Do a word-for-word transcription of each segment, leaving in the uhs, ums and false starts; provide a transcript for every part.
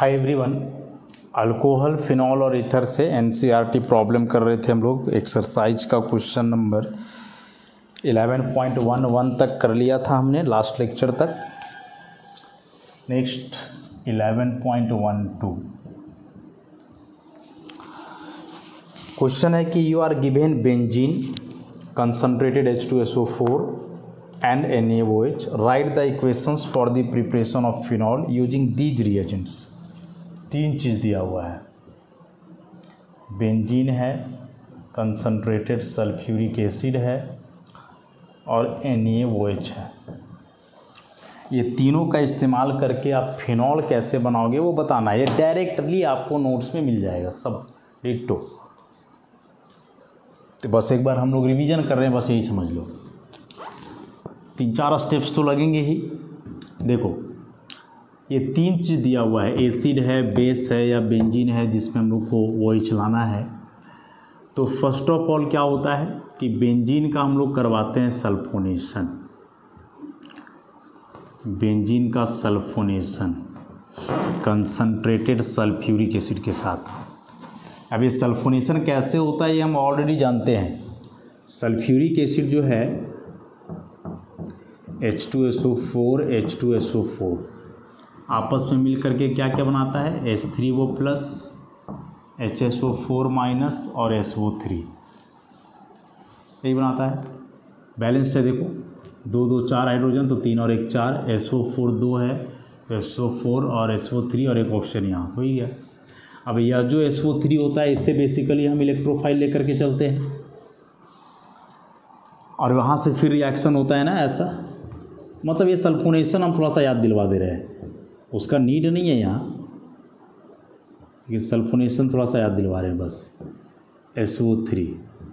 हाय everyone, alcohol, phenol और ether से NCERT problem कर रहे थे हम लोग। एक्सरसाइज का क्वेश्चन नंबर ग्यारह पॉइंट ग्यारह तक कर लिया था हमने लास्ट लेक्चर तक। नेक्स्ट ग्यारह पॉइंट बारह क्वेश्चन है कि you are given benzene concentrated H two S O four and N a O H. Write the equations for the preparation of phenol using these reagents. तीन चीज़ दिया हुआ है, benzene है, कंसनट्रेटेड सल्फ्यूरिक एसिड है और N a O H है। ये तीनों का इस्तेमाल करके आप फिनॉल कैसे बनाओगे वो बताना है। ये डायरेक्टली आपको नोट्स में मिल जाएगा सब डिट्टो। तो बस एक बार हम लोग रिवीजन कर रहे हैं, बस यही समझ लो। तीन चार स्टेप्स तो लगेंगे ही। देखो, ये तीन चीज़ दिया हुआ है, एसिड है, बेस है या बेंजीन है, जिसमें हम लोग को वो ही चलाना है। तो फर्स्ट ऑफ ऑल क्या होता है कि बेंजीन का हम लोग करवाते हैं सल्फोनेशन। बेंजीन का सल्फोनेशन कंसनट्रेटेड सल्फ्यूरिक एसिड के साथ। अब ये सल्फोनेशन कैसे होता है ये हम ऑलरेडी जानते हैं। सल्फ्यूरिक एसिड जो है H two S O four H two S O four आपस में मिल करके क्या क्या बनाता है, H three O plus, H S O four minus और एस ओ थ्री, यही बनाता है। बैलेंस्ड है, देखो दो दो चार हाइड्रोजन तो तीन और एक चार, एस ओ फोर दो है तो एस ओ फोर और एस ओ थ्री और एक ऑक्सीजन यहाँ हो ही गया। अब यह जो एस ओ थ्री होता है इससे बेसिकली हम इलेक्ट्रोफाइल लेकर के चलते हैं और वहाँ से फिर रिएक्शन होता है ना ऐसा। मतलब ये सल्फोनेशन हम थोड़ा सा याद दिलवा दे रहे हैं, उसका नीड नहीं है यहाँ, लेकिन सल्फोनेशन थोड़ा सा याद दिलवा रहे हैं बस। S O three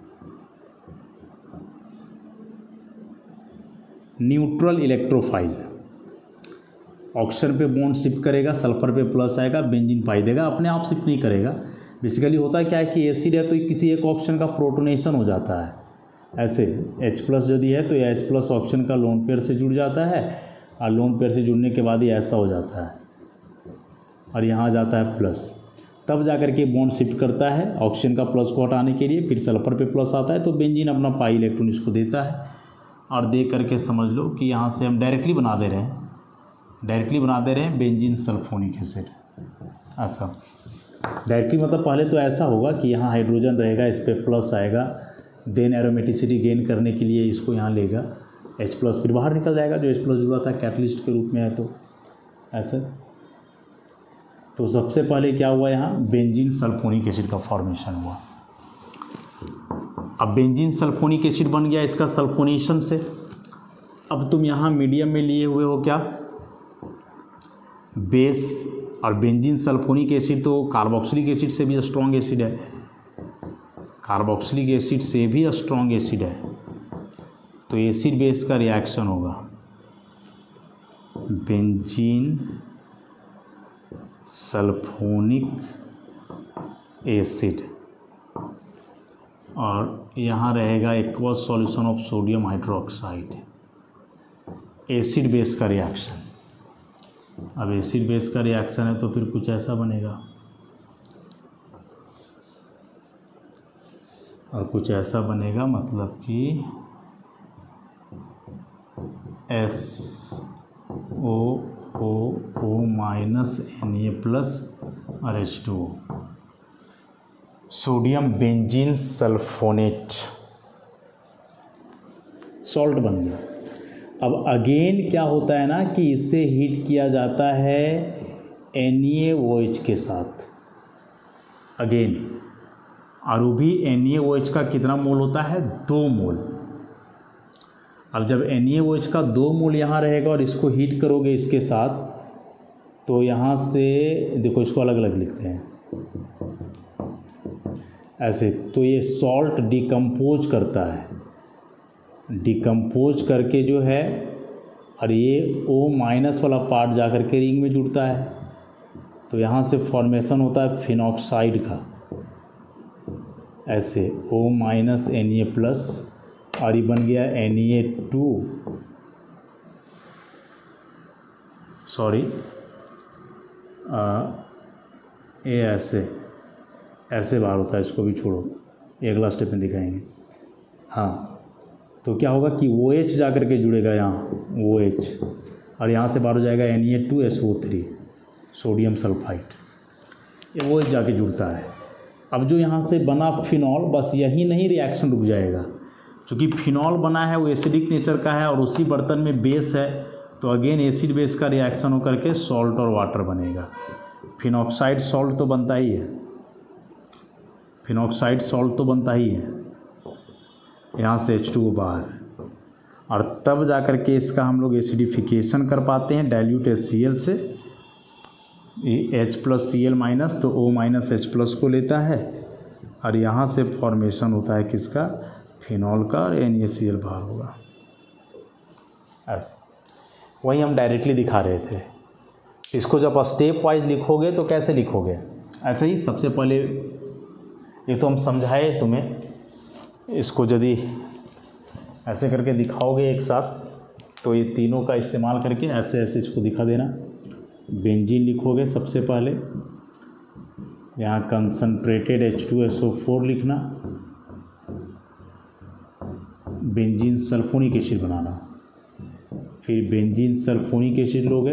neutral electrophile, oxygen पे बॉन्ड शिफ्ट करेगा, सल्फर पे प्लस आएगा, बेंजीन पाई देगा, अपने आप शिफ्ट नहीं करेगा। बेसिकली होता है क्या है कि एसिड है तो किसी एक ऑक्सीजन का प्रोटोनेशन हो जाता है। ऐसे H प्लस यदि है तो ये H प्लस ऑक्सीजन का लोन पेयर से जुड़ जाता है और लोन पेयर से जुड़ने के बाद ही ऐसा हो जाता है और यहाँ जाता है प्लस, तब जाकर के बॉन्ड शिफ्ट करता है ऑक्सीजन का प्लस को हटाने के लिए। फिर सल्फर पे प्लस आता है तो बेंजीन अपना पाई इलेक्ट्रॉन इसको देता है और दे करके समझ लो कि यहाँ से हम डायरेक्टली बना दे रहे हैं डायरेक्टली बना दे रहे हैं बेंजीन सल्फोनिक एसिड। अच्छा, डायरेक्टली मतलब पहले तो ऐसा होगा कि यहाँ हाइड्रोजन रहेगा, इस पर प्लस आएगा, देन एरोमेटिसिटी गेन करने के लिए इसको यहाँ लेगा, H प्लस फिर बाहर निकल जाएगा जो H प्लस जुड़ा था कैटलिस्ट के रूप में है। तो ऐसे तो सबसे पहले क्या हुआ, यहाँ बेंजीन सल्फोनिक एसिड का फॉर्मेशन हुआ। अब बेंजीन सल्फोनिक एसिड बन गया इसका सल्फोनेशन से। अब तुम यहाँ मीडियम में लिए हुए हो क्या, बेस, और बेंजीन सल्फोनिक एसिड तो कार्बोक्सिलिक एसिड से भी स्ट्रॉन्ग एसिड है, कार्बोक्सिलिक एसिड से भी स्ट्रॉन्ग एसिड है। तो एसिड बेस का रिएक्शन होगा बेंजीन सल्फोनिक एसिड और यहाँ रहेगा aqueous solution of sodium hydroxide, acid base का रिएक्शन। अब एसिड बेस का रिएक्शन है तो फिर कुछ ऐसा बनेगा और कुछ ऐसा बनेगा, मतलब कि S O O O minus N A plus और H two O, sodium benzene sulphonate, salt बन गया। अब अगेन क्या होता है ना कि इससे हीट किया जाता है एन ए ओ एच के साथ अगेन, और वो भी एन ए ओ एच का कितना मोल होता है, दो मोल। अब जब एन ए ओ एच का दो मोल यहाँ रहेगा और इसको हीट करोगे इसके साथ, तो यहाँ से देखो इसको अलग अलग लिखते हैं ऐसे। तो ये सॉल्ट डिकम्पोज करता है, डिकम्पोज करके जो है, और ये O माइनस वाला पार्ट जा कर के रिंग में जुड़ता है, तो यहाँ से फॉर्मेशन होता है फिनॉक्साइड का ऐसे, O minus N A plus और ये बन गया एन ए टू, सॉरी ये ऐसे ऐसे बाहर होता है, इसको भी छोड़ो, ये अगला स्टेप में दिखाएंगे। हाँ, तो क्या होगा कि ओ एच जा कर के जुड़ेगा यहाँ, ओ एच, और यहाँ से बाहर हो जाएगा N A two S O three, sodium sulphide, ये ओ एच जाके जुड़ता है। अब जो यहाँ से बना फिनॉल, बस यही नहीं, रिएक्शन रुक जाएगा। चूँकि फिनॉल बना है वो एसिडिक नेचर का है और उसी बर्तन में बेस है, तो अगेन एसिड बेस का रिएक्शन होकर के सॉल्ट और वाटर बनेगा। फिनॉक्साइड सॉल्ट तो बनता ही है, फिनॉक्साइड सॉल्ट तो बनता ही है, यहाँ से एच टू ओ बाहर, और तब जा कर के इसका हम लोग एसिडिफिकेशन कर पाते हैं डाइल्यूट एच सी एल से। H plus C L minus, तो ओ माइनस एच प्लस को लेता है, और यहाँ से फॉर्मेशन होता है किसका, फिनॉल का, और एन ए सी एल बाहर होगा। ऐसे वही हम डायरेक्टली दिखा रहे थे। इसको जब स्टेप वाइज लिखोगे तो कैसे लिखोगे, ऐसे ही। सबसे पहले ये तो हम समझाए तुम्हें, इसको यदि ऐसे करके दिखाओगे एक साथ, तो ये तीनों का इस्तेमाल करके ऐसे ऐसे इसको दिखा देना। बेंजीन लिखोगे सबसे पहले, यहाँ concentrated H two S O four लिखना, बेंजीन सल्फोनिक एसिड बनाना, फिर बेंजीन सल्फोनिक एसिड लोगे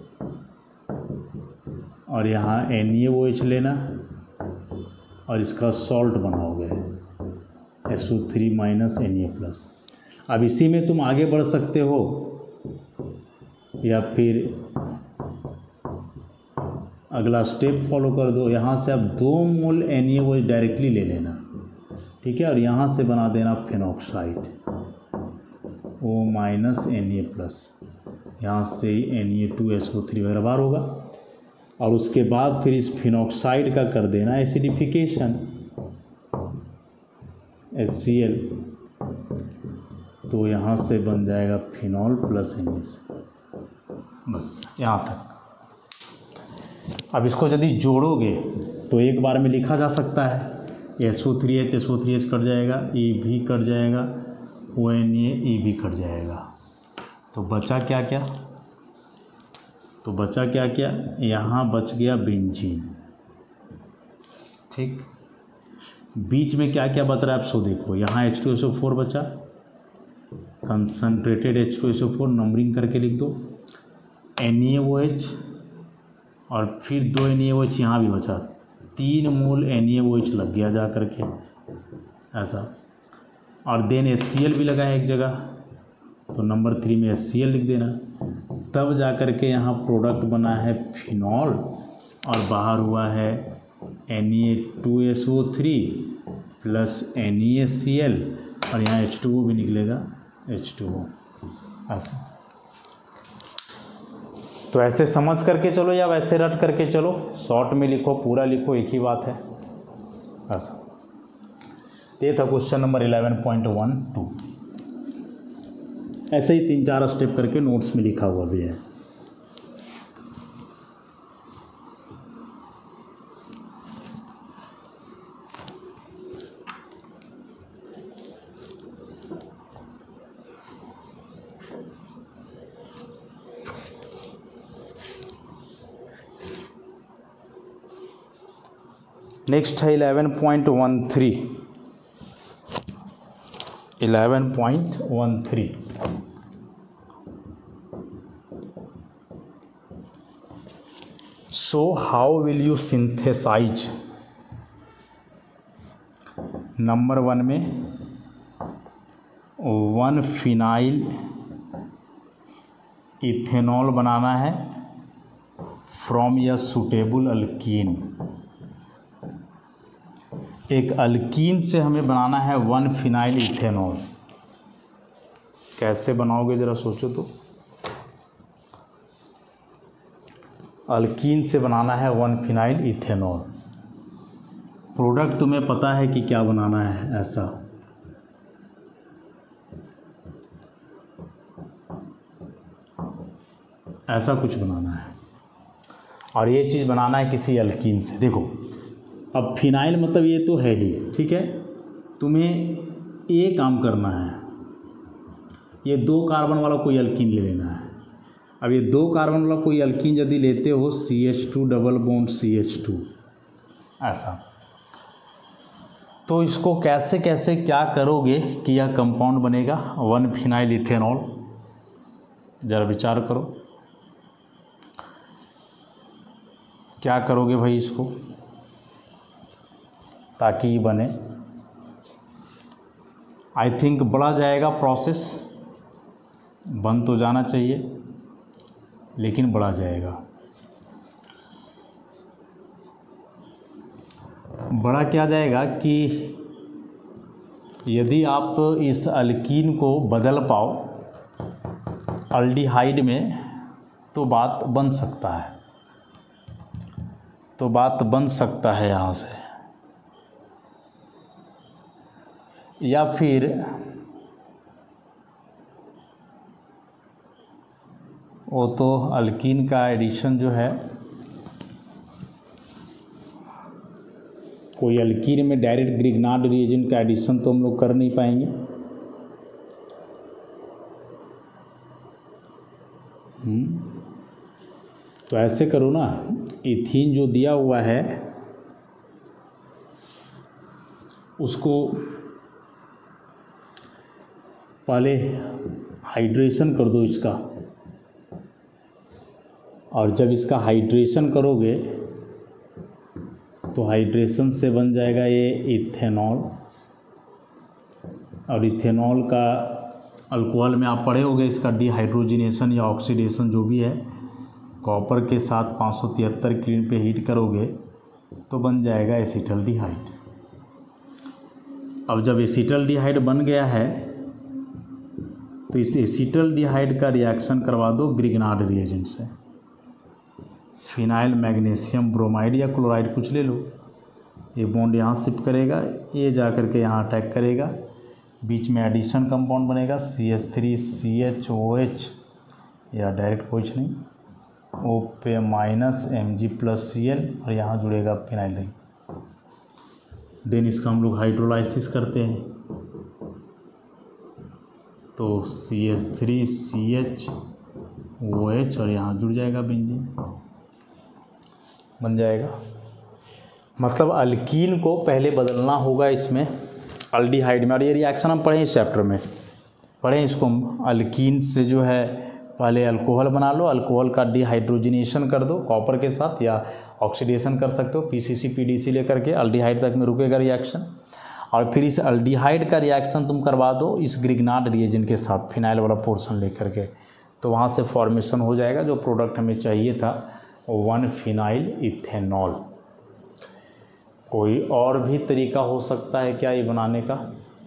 और यहाँ एन ए ओ एच लेना और इसका सॉल्ट बनाओगे, S O three minus N A plus. अब इसी में तुम आगे बढ़ सकते हो, या फिर अगला स्टेप फॉलो कर दो। यहाँ से अब दो mole N A O H directly ले लेना, ठीक है, और यहाँ से बना देना phenoxide, O minus N A plus, यहाँ से N A two S O three वगैरह बार होगा, और उसके बाद फिर इस फिनॉक्साइड का कर देना एसिडिफिकेशन, एच सी एल, तो यहाँ से बन जाएगा phenol plus N A C, बस यहाँ तक। अब इसको यदि जोड़ोगे तो एक बार में लिखा जा सकता है, S O three H S O three H cut जाएगा, ए भी कट जाएगा, ओ एन ए ए भी कट जाएगा, तो बचा क्या क्या, तो बचा क्या क्या, यहाँ बच गया बेंजीन, ठीक। बीच में क्या क्या बच रहा है आप सो देखो, यहाँ H two S O four बचा, concentrated H two S O four numbering करके लिख दो, एन ए ओ एच, और फिर दो एन ए ओ एच यहाँ भी बचा, तीन मोल एन ए ओ एच लग गया जा करके ऐसा, और देन एच सी एल भी लगा है एक जगह, तो नंबर थ्री में एच सी एल लिख देना। तब जा कर के यहाँ प्रोडक्ट बना है फिनॉल, और बाहर हुआ है N A two S O three plus N A C L, और यहाँ एच टू ओ भी निकलेगा, एच टू ओ ऐसा। तो ऐसे समझ करके चलो या वैसे रट करके चलो, शॉर्ट में लिखो, पूरा लिखो, एक ही बात है ऐसा। ये था question number eleven point one two. ऐसे ही तीन चार स्टेप करके नोट्स में लिखा हुआ भी है। नेक्स्ट है eleven point one three, eleven point one three. So how will you synthesize? Number one में वन फिनाइल इथेनॉल बनाना है फ्रॉम या सुटेबल अल्कीन। एक अल्कीन से हमें बनाना है वन फिनाइल इथेनॉल। कैसे बनाओगे ज़रा सोचो तो। अल्कीन से बनाना है वन फिनाइल इथेनॉल। प्रोडक्ट तुम्हें पता है कि क्या बनाना है, ऐसा ऐसा कुछ बनाना है, और ये चीज़ बनाना है किसी अल्कीन से। देखो अब फिनाइल मतलब ये तो है ही, ठीक है। तुम्हें ये काम करना है, ये दो कार्बन वाला कोई अल्कीन ले लेना है। अब ये दो कार्बन वाला कोई अल्कीन यदि लेते हो, C H two double bond C H two, ऐसा। तो इसको कैसे कैसे क्या करोगे कि यह कंपाउंड बनेगा वन फिनाइल इथेनॉल, ज़रा विचार करो क्या करोगे भाई इसको ताकि ये बने। आई थिंक बढ़ा जाएगा प्रोसेस, बन तो जाना चाहिए लेकिन बढ़ा जाएगा। बड़ा क्या जाएगा कि यदि आप इस अल्कीन को बदल पाओ अल्डिहाइड में तो बात बन सकता है, तो बात बन सकता है यहाँ से। या फिर वो तो अल्कीन का एडिशन जो है, कोई अल्कीन में डायरेक्ट ग्रिग्नार्ड रिएजेंट का एडिशन तो हम लोग कर नहीं पाएंगे। हम्म तो ऐसे करो ना, इथीन जो दिया हुआ है उसको पहले हाइड्रेशन कर दो इसका, और जब इसका हाइड्रेशन करोगे तो हाइड्रेशन से बन जाएगा ये इथेनॉल। और इथेनॉल का अल्कोहल में आप पढ़े होंगे, इसका डिहाइड्रोजिनेशन या ऑक्सीडेशन जो भी है, कॉपर के साथ पाँच सौ तिहत्तर क्लीन पे हीट करोगे तो बन जाएगा एसिटल्डिहाइड। अब जब एसिटल्डिहाइड बन गया है तो इस एसिटल्डिहाइड का रिएक्शन करवा दो ग्रिग्नार्ड रिएजेंट से, फिनाइल मैग्नीशियम ब्रोमाइड या क्लोराइड कुछ ले लो। ये बॉन्ड यहाँ शिफ्ट करेगा, ये जा कर के यहाँ अटैक करेगा, बीच में एडिशन कंपाउंड बनेगा C H three C H O H, या डायरेक्ट कुछ नहीं, ओ पे minus M G plus C L, और यहाँ जुड़ेगा फिनाइल रिंग। देन इसका हम लोग हाइड्रोलाइसिस करते हैं तो C H three C H O H और यहाँ जुड़ जाएगा बेंजीन, बन जाएगा। मतलब अल्कीन को पहले बदलना होगा इसमें अल्डिहाइड में, और ये रिएक्शन हम पढ़े इस चैप्टर में, पढ़े इसको हम। अल्कीन से जो है पहले अल्कोहल बना लो, अल्कोहल का डिहाइड्रोजिनेशन कर दो कॉपर के साथ, या ऑक्सीडेशन कर सकते हो पीसीसी पीडीसी लेकर के, अल्डिहाइड तक में रुकेगा रिएक्शन। और फिर इस अल्डिहाइड का रिएक्शन तुम करवा दो इस ग्रिग्नार्ड रिएजेंट के साथ फिनाइल वाला पोर्शन लेकर के, तो वहाँ से फॉर्मेशन हो जाएगा जो प्रोडक्ट हमें चाहिए था, वन फिनाइल इथेनॉल। कोई और भी तरीका हो सकता है क्या ये बनाने का?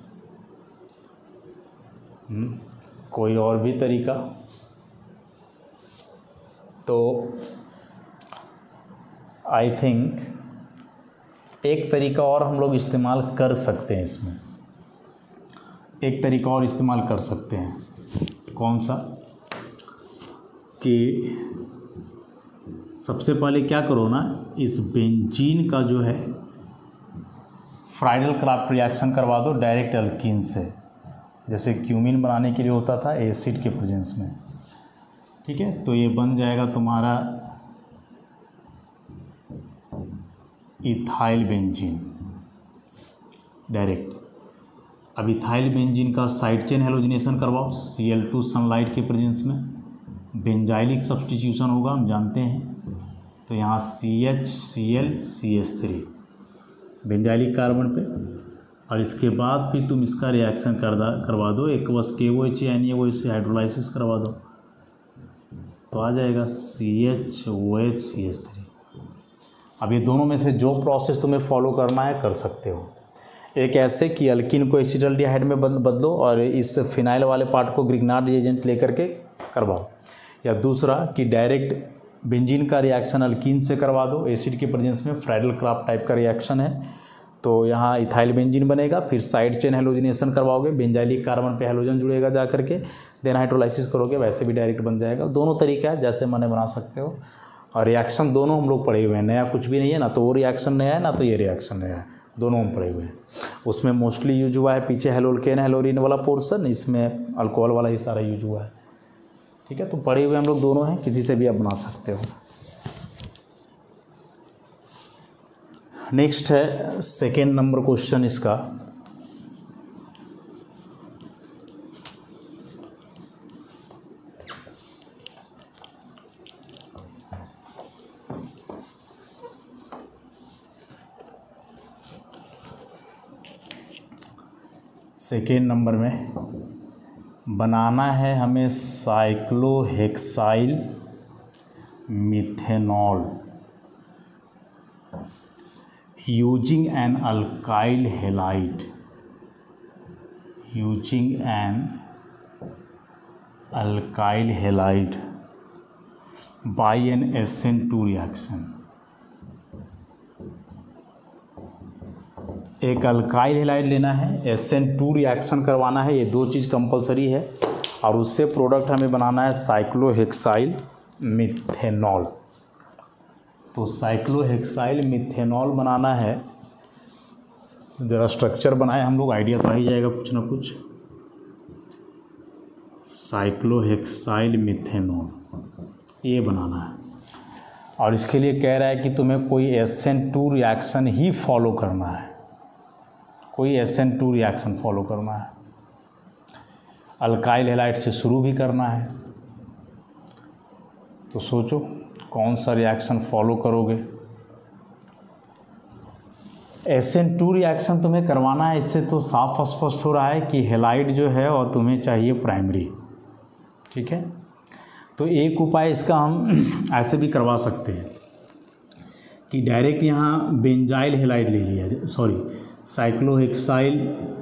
हुँ? कोई और भी तरीका? तो आई थिंक एक तरीका और हम लोग इस्तेमाल कर सकते हैं इसमें, एक तरीका और इस्तेमाल कर सकते हैं। कौन सा? कि सबसे पहले क्या करो ना, इस बेंजीन का जो है फ्राइडल क्राफ्ट रिएक्शन करवा दो डायरेक्ट अल्कीन से, जैसे क्यूमीन बनाने के लिए होता था एसिड के प्रेजेंस में। ठीक है, तो ये बन जाएगा तुम्हारा इथाइल बेंजीन डायरेक्ट। अब इथाइल बेंजीन का साइड चेन हेलोजिनेशन करवाओ सी एल टू सनलाइट के प्रेजेंस में, बेंजाइलिक सब्स्टिट्यूशन होगा हम जानते हैं, तो यहाँ C H C L C H three benzylic carbon पे, और इसके बाद फिर तुम इसका रिएक्शन कर करवा दो एक बस K O H N A O H hydrolysis करवा दो, तो आ जाएगा C H O H C H three. अब ये दोनों में से जो प्रोसेस तुम्हें फॉलो करना है कर सकते हो। एक ऐसे कि अल्कीन को एसिटल्डिहाइड में बदलो और इस फिनाइल वाले पार्ट को ग्रिग्नार्ड रिएजेंट लेकर के करवाओ, या दूसरा कि डायरेक्ट बेंजीन का रिएक्शन अल्कीन से करवा दो, एसिड के प्रेजेंस में फ्राइडल क्राफ्ट टाइप का रिएक्शन है, तो यहाँ इथाइल बेंजीन बनेगा, फिर साइड चेन हेलोजिनेशन करवाओगे, बेंजाइलिक कार्बन पे हेलोजन जुड़ेगा जा करके, देन हाइड्रोलाइसिस करोगे, वैसे भी डायरेक्ट बन जाएगा। दोनों तरीका है जैसे मैंने बना सकते हो, और रिएक्शन दोनों हम लोग पढ़े हुए हैं, नया कुछ भी नहीं है, ना तो वो रिएक्शन नया है ना तो ये रिएक्शन नया है, दोनों हम पढ़े हुए हैं। उसमें मोस्टली यूज हुआ है पीछे हेलोल्केन हेलोरिन वाला पोर्सन, इसमें अल्कोहल वाला ही सारा यूज हुआ है। ठीक है, तो पढ़े हुए हम लोग दोनों हैं, किसी से भी आप बना सकते हो। नेक्स्ट है सेकेंड नंबर क्वेश्चन इसका, सेकेंड नंबर में बनाना है हमें cyclohexyl methanol using N alkyl halide using N alkyl halide by S N N to रिएक्शन। एक अल्काइल हैलाइड लेना है, एस एन टू रिएक्शन करवाना है, ये दो चीज़ कंपलसरी है, और उससे प्रोडक्ट हमें बनाना है साइक्लोहेक्साइल मिथेनॉल। तो साइक्लोहेक्साइल मिथेनॉल बनाना है, ज़रा स्ट्रक्चर बनाए हम लोग, आइडिया तो आ ही जाएगा कुछ ना कुछ। साइक्लोहेक्साइल मिथेनॉल ये बनाना है, और इसके लिए कह रहा है कि तुम्हें कोई एस एन टू रिएक्शन ही फॉलो करना है, कोई S N to reaction follow करना है, अल्काइल हैलाइड से शुरू भी करना है। तो सोचो कौन सा रिएक्शन फॉलो करोगे। एस एन टू रिएक्शन तुम्हें करवाना है, इससे तो साफ स्पष्ट हो रहा है कि हैलाइड जो है और तुम्हें चाहिए प्राइमरी, ठीक है। तो एक उपाय इसका हम ऐसे भी करवा सकते हैं कि डायरेक्ट यहाँ बेंजाइल हैलाइड ले लिया जाए, सॉरी साइक्लोहेक्साइल,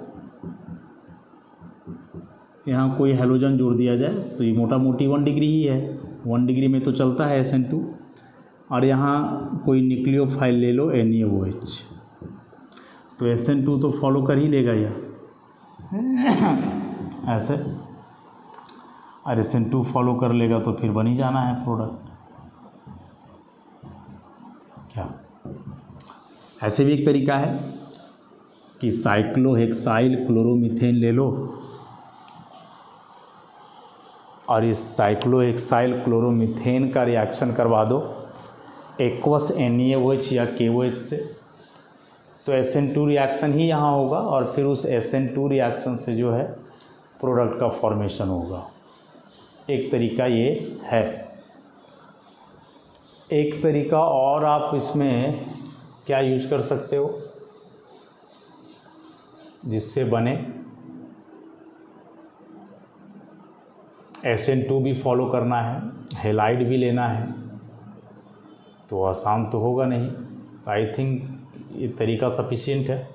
यहाँ कोई हैलोजन जोड़ दिया जाए, तो ये मोटा मोटी वन डिग्री ही है, वन डिग्री में तो चलता है एस एन टू, और यहाँ कोई न्यूक्लियोफाइल ले लो एन ए ओ एच, तो एस एन टू तो फॉलो कर ही लेगा यह ऐसे, और एस एन टू फॉलो कर लेगा तो फिर बन ही जाना है प्रोडक्ट। क्या ऐसे भी एक तरीका है कि साइक्लोहेक्साइल क्लोरोमीथेन ले लो, और इस साइक्लोहेक्साइल क्लोरोमीथेन का रिएक्शन करवा दो aqueous N A O H या के ओ एच से, तो एस एन टू रिएक्शन ही यहाँ होगा, और फिर उस एस एन टू रिएक्शन से जो है प्रोडक्ट का फॉर्मेशन होगा। एक तरीका ये है। एक तरीका और आप इसमें क्या यूज कर सकते हो जिससे बने, एस एन टू भी फॉलो करना है, हैलाइड भी लेना है, तो आसान तो होगा नहीं, तो आई थिंक ये तरीका सफिशिएंट है।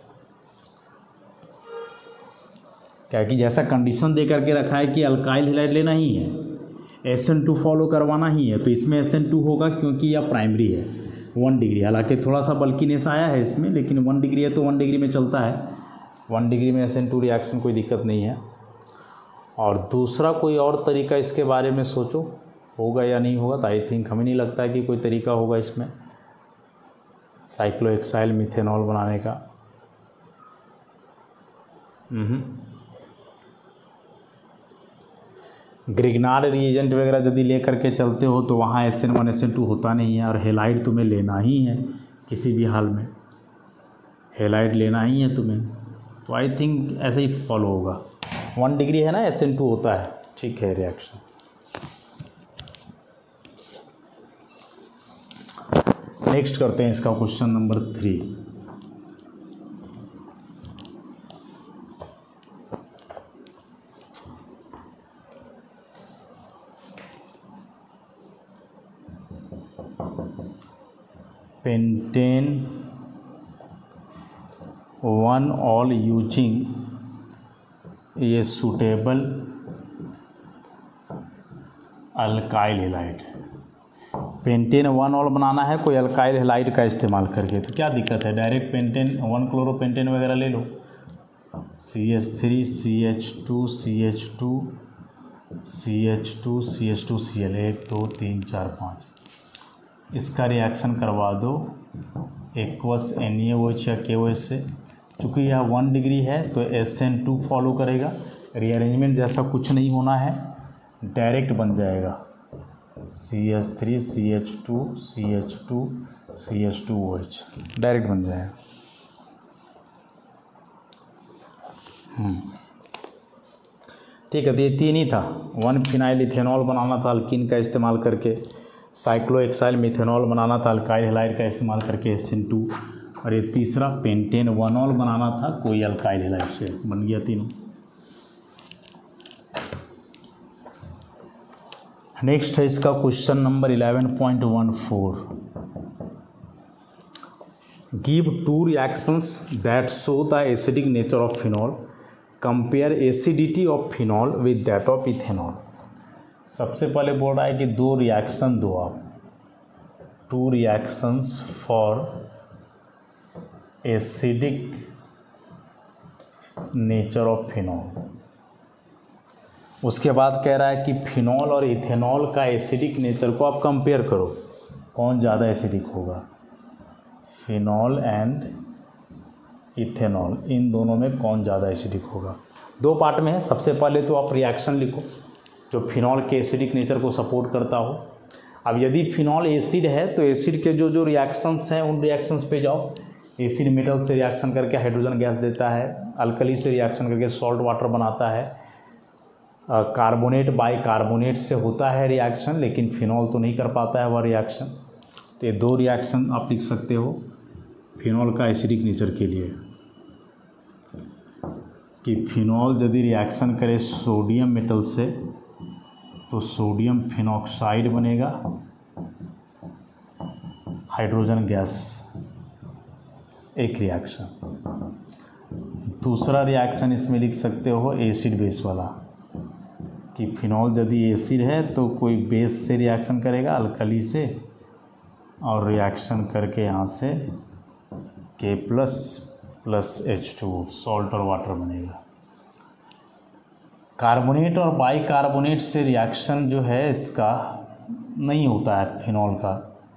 क्या कि जैसा कंडीशन दे करके रखा है कि अल्काइल हैलाइड लेना ही है, एस एन टू फॉलो करवाना ही है, तो इसमें एस एन टू होगा क्योंकि यह प्राइमरी है, वन डिग्री, हालांकि थोड़ा सा बल्कीनेस आया है इसमें, लेकिन वन डिग्री है तो वन डिग्री में चलता है, वन डिग्री में एस एन टू रिएक्शन कोई दिक्कत नहीं है। और दूसरा कोई और तरीका इसके बारे में सोचो, होगा या नहीं होगा, तो आई थिंक हमें नहीं लगता है कि कोई तरीका होगा इसमें साइक्लोहेक्साइल मिथेनॉल बनाने का। ग्रिग्नार्ड रिएजेंट वगैरह यदि ले करके चलते हो तो वहाँ S N one S N two होता नहीं है, और हैलाइड तुम्हें लेना ही है किसी भी हाल में, हैलाइड लेना ही है तुम्हें, तो आई थिंक ऐसे ही फॉलो होगा। वन डिग्री है ना, एस एन टू होता है, ठीक है रिएक्शन। नेक्स्ट करते हैं इसका question number three. Pentane one ol using ये suitable alkyl halide. Pentane one ol बनाना है कोई अल्काइल हैलाइड का इस्तेमाल करके, तो क्या दिक्कत है, डायरेक्ट पेंटेन वन क्लोरोपेंटेन वगैरह ले लो, C H three C H two C H two C H two C H two C L, एक दो तीन चार पाँच, इसका रिएक्शन करवा दो aqueous N A O H या के ओ एच से। चूँकि यह वन डिग्री है तो एस एन टू फॉलो करेगा, रीअरेंजमेंट जैसा कुछ नहीं होना है, डायरेक्ट बन जाएगा C H three C H two C H two C H two O H direct बन जाएगा। ठीक है, तो ये तीन ही था। वन फिनाइल इथेनॉल बनाना था अल्कीन का इस्तेमाल करके, साइक्लोहेक्साइल मिथेनॉल बनाना था अल्काइल हैलाइड का इस्तेमाल करके एस एन टू, और ये तीसरा पेंटेन वनॉल बनाना था कोई अल्काइल हैलाइड से। बन गया तीनों। नेक्स्ट है इसका question number eleven point one four. Give two reactions that show the acidic nature of phenol, compare acidity of phenol with that of ethanol. सबसे पहले बोल रहा है कि दो रिएक्शन दो आप, two reactions for acidic nature of phenol. उसके बाद कह रहा है कि फिनॉल और इथेनॉल का एसिडिक नेचर को आप कंपेयर करो, कौन ज़्यादा एसिडिक होगा। फिनॉल एंड इथेनॉल, इन दोनों में कौन ज़्यादा एसिडिक होगा। दो पार्ट में है। सबसे पहले तो आप रिएक्शन लिखो जो फिनॉल के एसिडिक नेचर को सपोर्ट करता हो। अब यदि फिनॉल एसिड है तो एसिड के जो जो रिएक्शंस हैं उन रिएक्शंस पे जाओ। एसिड मेटल से रिएक्शन करके हाइड्रोजन गैस देता है, अल्कली से रिएक्शन करके सॉल्ट वाटर बनाता है, कार्बोनेट बाई कार्बोनेट से होता है रिएक्शन, लेकिन फिनॉल तो नहीं कर पाता है वह रिएक्शन। तो ये दो रिएक्शन आप लिख सकते हो फिनॉल का एसिडिक नेचर के लिए, कि फिनॉल यदि रिएक्शन करे सोडियम मेटल से तो सोडियम फिनॉक्साइड बनेगा, हाइड्रोजन गैस एक रिएक्शन। दूसरा रिएक्शन इसमें लिख सकते हो एसिड बेस वाला, कि फिनॉल यदि एसिड है तो कोई बेस से रिएक्शन करेगा अल्कली से, और रिएक्शन करके यहाँ से K plus plus H two salt और वाटर बनेगा। कार्बोनेट और बाई कार्बोनेट से रिएक्शन जो है इसका नहीं होता है फिनॉल का।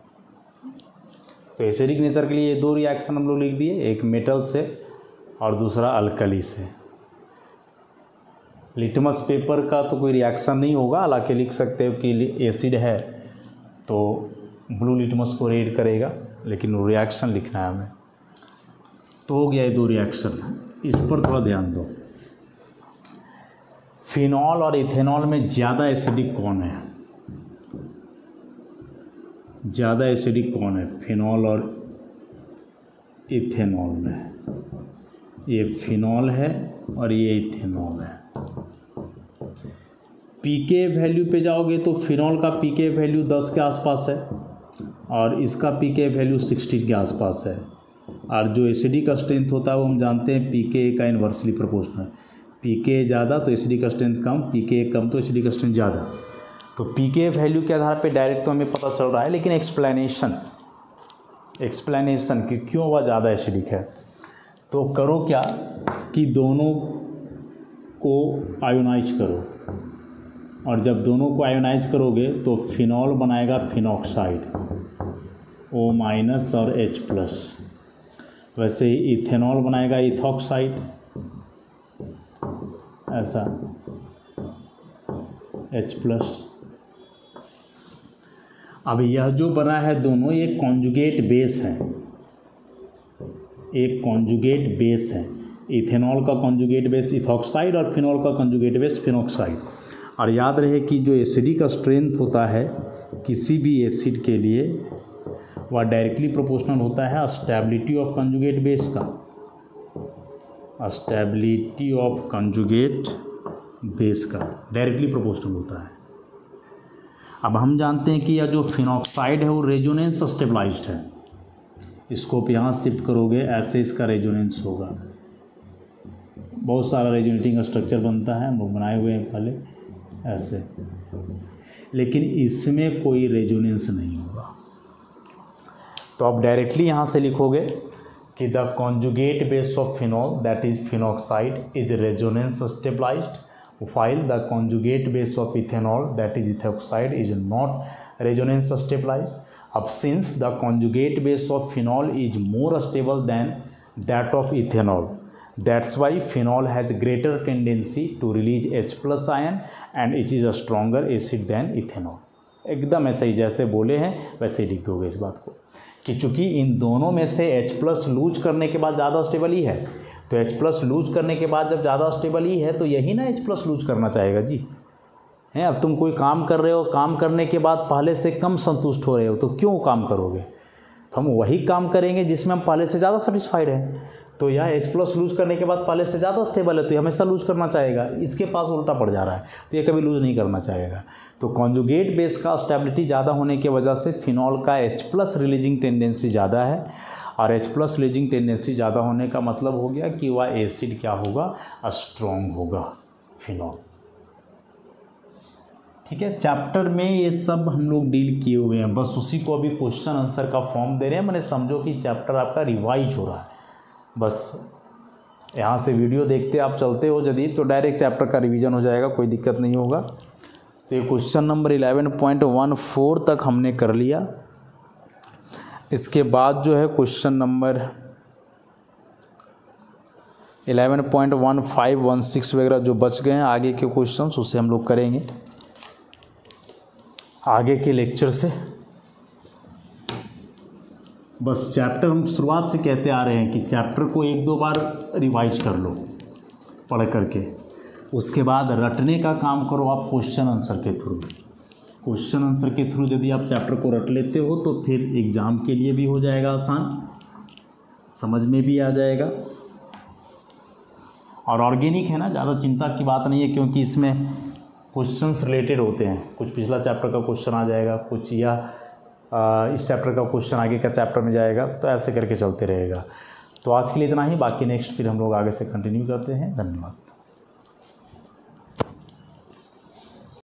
तो एसिडिक नेचर के लिए ये दो रिएक्शन हम लोग लिख दिए, एक मेटल से और दूसरा अल्कली से। लिटमस पेपर का तो कोई रिएक्शन नहीं होगा, हालांकि लिख सकते हो कि एसिड है तो ब्लू लिटमस को रेड करेगा, लेकिन रिएक्शन लिखना है हमें। तो हो गया ये दो रिएक्शन, इस पर थोड़ा ध्यान दो। फिनॉल और इथेनॉल में ज़्यादा एसिडिक कौन है, ज़्यादा एसिडिक कौन है फिनॉल और इथेनॉल में। ये फिनॉल है और ये इथेनॉल है। पीके वैल्यू पे जाओगे तो फिनॉल का पीके वैल्यू दस के आसपास है और इसका पीके वैल्यू साठ के आसपास है, और जो एसिडिक स्ट्रेंथ होता है वो हम जानते हैं पीके का इन्वर्सली प्रोपोर्शनल। पीके ज़्यादा तो एसिडिक स्ट्रेंथ कम, पीके कम तो एसिडिक स्ट्रेंथ ज़्यादा। तो पीके वैल्यू के आधार पे डायरेक्ट तो हमें पता चल रहा है, लेकिन एक्सप्लेनेशन एक्सप्लेनेशन कि क्यों वह ज़्यादा एसिडिक है। तो करो क्या कि दोनों को आयोनाइज करो, और जब दोनों को आयोनाइज करोगे तो फिनॉल बनाएगा फिनॉक्साइड O माइनस और H प्लस, वैसे ही इथेनॉल बनाएगा इथॉक्साइड ऐसा H प्लस। अब यह जो बना है दोनों ये कॉन्जुगेट बेस है, एक कॉन्जुगेट बेस है। इथेनॉल का कॉन्जुगेट बेस इथॉक्साइड और फिनॉल का कॉन्जुगेट बेस फिनॉक्साइड। और याद रहे कि जो एसिडिक स्ट्रेंथ होता है किसी भी एसिड के लिए वह डायरेक्टली प्रोपोर्शनल होता है स्टेबिलिटी ऑफ कंजुगेट बेस का, स्टेबिलिटी ऑफ कंजुगेट बेस का डायरेक्टली प्रोपोर्शनल होता है। अब हम जानते हैं कि यह जो फिनॉक्साइड है वो रेजोनेंस स्टेबलाइज्ड है। इसको आप यहाँ शिफ्ट करोगे ऐसे इसका रेजोनेंस होगा, बहुत सारा रेजोनेटिंग स्ट्रक्चर बनता है, हम लोग बनाए हुए हैं पहले ऐसे, लेकिन इसमें कोई रेजोनेंस नहीं होगा। तो आप डायरेक्टली यहाँ से लिखोगे कि the conjugate base of phenol that is phenoxide is resonance stabilized, while the conjugate base of ethanol that is ethoxide is not resonance stabilized. अब since the conjugate base of phenol is more stable than that of ethanol, that's why phenol has greater tendency to release H plus ion and it is a stronger acid than ethanol. एकदम ऐसे ही जैसे बोले हैं वैसे ही लिख दोगे इस बात को, कि चूँकि इन दोनों में से H प्लस लूज करने के बाद ज़्यादा स्टेबल ही है, तो H प्लस लूज करने के बाद जब ज़्यादा स्टेबल ही है तो यही ना H प्लस लूज करना चाहेगा जी, हैं। अब तुम कोई काम कर रहे हो, काम करने के बाद पहले से कम संतुष्ट हो रहे हो, तो क्यों काम करोगे? तो हम वही काम करेंगे जिसमें हम पहले से ज़्यादा सेटिस्फाइड हैं। तो यह H प्लस लूज करने के बाद पहले से ज़्यादा स्टेबल है, तो ये हमेशा लूज करना चाहेगा। इसके पास उल्टा पड़ जा रहा है, तो ये कभी लूज नहीं करना चाहेगा। तो कॉन्जुगेट बेस का स्टेबिलिटी ज़्यादा होने की वजह से फिनॉल का H प्लस रिलीजिंग टेंडेंसी ज़्यादा है, और H प्लस रिलीजिंग टेंडेंसी ज़्यादा होने का मतलब हो गया कि वह एसिड क्या होगा, स्ट्रॉन्ग होगा, फिनॉल। ठीक है, चैप्टर में ये सब हम लोग डील किए हुए हैं, बस उसी को अभी क्वेश्चन आंसर का फॉर्म दे रहे हैं। मैंने समझो कि चैप्टर आपका रिवाइज हो रहा है। बस यहाँ से वीडियो देखते आप चलते हो यदि, तो डायरेक्ट चैप्टर का रिवीजन हो जाएगा, कोई दिक्कत नहीं होगा। तो ये question number eleven point one four तक हमने कर लिया। इसके बाद जो है question number eleven point one five one six वगैरह जो बच गए हैं आगे के क्वेश्चंस, उसे हम लोग करेंगे आगे के लेक्चर से। बस चैप्टर हम शुरुआत से कहते आ रहे हैं कि चैप्टर को एक दो बार रिवाइज कर लो पढ़ करके, उसके बाद रटने का काम करो आप क्वेश्चन आंसर के थ्रू। क्वेश्चन आंसर के थ्रू यदि आप चैप्टर को रट लेते हो तो फिर एग्ज़ाम के लिए भी हो जाएगा आसान, समझ में भी आ जाएगा। और ऑर्गेनिक है ना, ज़्यादा चिंता की बात नहीं है, क्योंकि इसमें क्वेश्चंस रिलेटेड होते हैं। कुछ पिछला चैप्टर का क्वेश्चन आ जाएगा, कुछ या इस चैप्टर का क्वेश्चन आगे का चैप्टर में जाएगा, तो ऐसे करके चलते रहेगा। तो आज के लिए इतना ही, बाकी नेक्स्ट फिर हम लोग आगे से कंटिन्यू करते हैं। धन्यवाद।